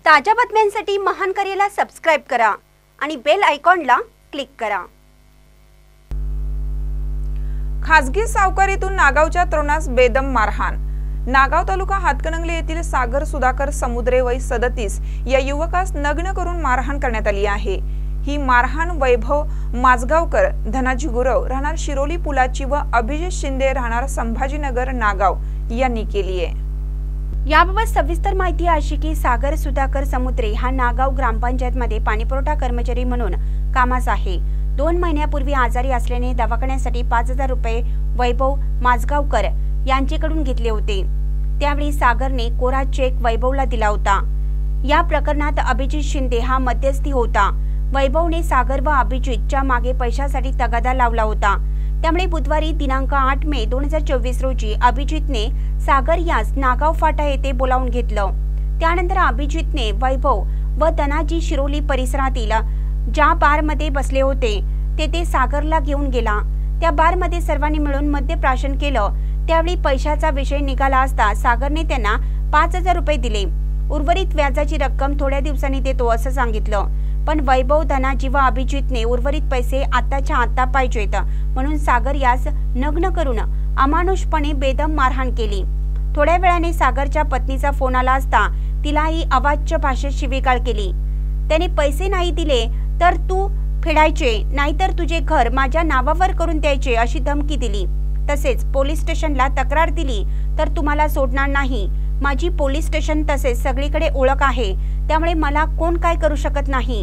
ताज्या बातम्यांसाठी महान करेला सबस्क्राइब करा आणि बेल आयकॉनला क्लिक करा। खासगी सावकारीतून नागावच्या तरुणास बेदम मारहाण। नागाव तालुका हातकणंगले येथील सागर सुधाकर समुद्रे वय 37 या युवकास नग्न करून मारहाण करण्यात आली आहे। ही मारहाण वैभव माजगावकर, धनाजी गुरव राहणार शिरोली पुलाची व अभिजित शिंदे राहणार संभाजीनगर नागाव यांनी केली आहे। याबाबत सविस्तर माहिती अशी की सागर सुधाकर समुद्रे हा नागाव ग्रामपंचायत मध्ये पाणीपुरवठा कर्मचारी म्हणून कामास आहे। 2 महिन्यापूर्वी आजारी असल्याने दवाखान्यासाठी 5000 रुपये वैभव माजगावकर यांच्याकडून घेतले होते। त्यावेळी सागरने कोरा चेक वैभवला दिला होता। या प्रकरणात अभिजित शिंदे हा मध्यस्थी होता। वैभवने सागर व अभिजितच्या मागे पैशासाठी तगादा लावला होता। त्यामुळे बुधवारी दिनांक 8 मे 2024 रोजी अभिजितने सागर यास नागाव फाटा येथे बोलावून घेतलं। त्यानंतर अभिजितने वैभव व धनाजी शिरोली परिसरातील ज्या बारमध्ये बसले होते तेथे सागरला घेऊन गेला। त्या बारमध्ये सर्वांनी मिळून मद्यप्राशन केलं। त्यावेळी पैशाचा विषय निघाला असता सागरने त्यांना 5000 रुपये दिले। उर्वरित व्याजाची रक्कम थोड्या दिवसांनी देतो असं सांगितलं। पण वैभव, धनाजी व अभिजितने उर्वरित पैसे आताच्या आता पाहिजेत म्हणून सागर यास नग्न करून अमानुषपणे बेदम मारहाण केली। थोड्या वेळाने सागरच्या पत्नीचा फोन आला असता तिलाही अवाच्य भाषेत शिवीगाळ केली। त्याने पैसे नाही दिले तर तू फेडायचे, नाहीतर तुझे घर माझ्या नावावर करून द्यायचे अशी धमकी दिली। तसेच पोलीस स्टेशनला तक्रार दिली तर तुम्हाला सोडणार नाही। माझी पोलीस स्टेशन तसेच सगळीकडे ओळख आहे, त्यामुळे मला कोण काय करू शकत नाही।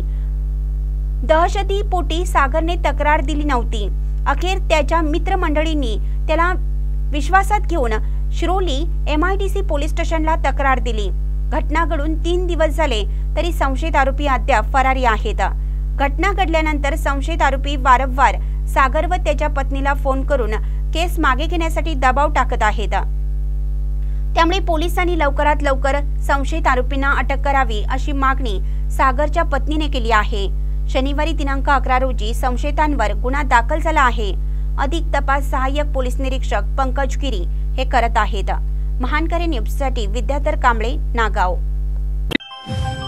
दहशतीपोटी सागरने तक्रार दिली नव्हती। अखेर त्याच्या मित्रमंडळींनी त्याला विश्वासात घेऊन शिरोली MIDC पोलीस स्टेशनला तक्रार दिली। घटना घडून 3 दिवस झाले तरी संशयित आरोपी अद्याप फरारी आहेत। घटना घडल्यानंतर संशयित आरोपी वारंवार सागर व त्याच्या पत्नीला फोन करून केस मागे घेण्यासाठी दबाव टाकत आहेत। त्यामुळे पोलिसांनी लवकरात लवकर संशयित आरोपींना अटक करावी अशी मागणी सागरच्या पत्नीने केली आहे। शनिवारी दिनांक 11 रोजी संशयितांवर गुन्हा दाखल झाला आहे। अधिक तपास सहाय्यक पोलीस निरीक्षक पंकज गिरी हे करत आहेत। महानकरे न्यूजसाठी विद्याधर कांबळे, नागाव।